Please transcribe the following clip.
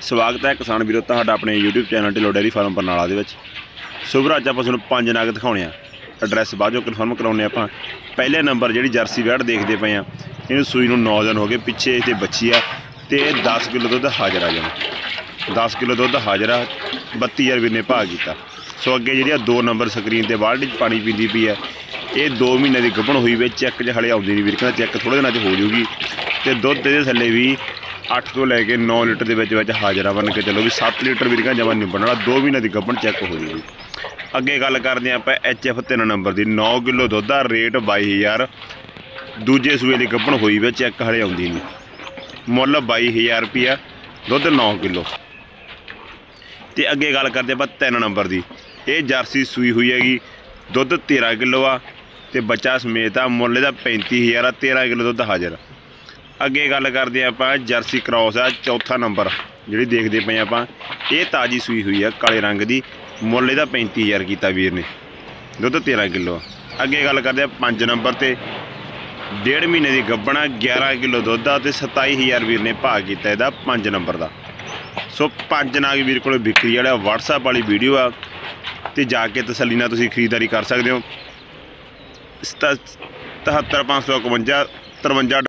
स्वागत है किसान वीरों तुहाडा अपने YouTube channel Dhillon dairy farm Barnala दे विच। सो भरा अज आपां तुहानूं 5 नग दिखाउने आ। एड्रैस बाਅदों कन्फर्म कराउने आपां। पहले नंबर जिहड़ी जर्सी वैड़ देखदे पए आ, इहनूं सूई नूं 9 दिन हो गए। पिछे इहदे बच्ची आ ते 10 किलो दुध हाज़र आ जाना। 10 किलो दुध हाज़र आ। 32,000 वीर ने भाव कीता। सो अगे जिहड़ी 2 नंबर स्क्रीन ते बाल्टी पानी पींदी पई है, ये 2 महीने की गब्भण हुई वे। चैक च हले आउंदी नहीं वीर, कहंदा चैक थोड़े दिनां च हो जूगी। तो दुध इहदे थल्ले भी 8 तो लैके 9 लीटर के हाज़र बन के चलो भी 7 लीटर वीर जमा निबड़न वाला। 2 महीने की गब्भण चैक हो जाएगी। अगे गल करते हैं आप HF 3 नंबर की। 9 किलो दुध का रेट 22,000। दूजे सूए की गब्भण हुई वे, चैक हले आउंदी नहीं। मुल 22,000 रुपया दुध 9 किलो। तो अगे गल करते आप 3 नंबर की। ये जर्सी सूई हुई हैगी, दुध 13 किलो आ ते बच्चा समेत आ। मुल इहदा 35,000 आ। 13 किलो दुध हाज़र। अगे गल करते हैं आप जर्सी क्रॉस आ, चौथा नंबर जी देखते पे आप। ये ताज़ी सूई हुई है, काले रंग की। मुल इहदा 35,000 किया वीर ने, दुध 13 किलो। अगे गल करते हैं 5 नंबर ते 1.5 महीने की गब्भण 11 किलो दुध आ ते 27,000 वीर ने भाव किया इहदा 5 नंबर का। सो 5 नाग वीर को बिक्री वाला WhatsApp वाली वीडियो आ, तो जाके तसल्ली नाल तुसीं खरीदारी कर सकते हो। 77 551 53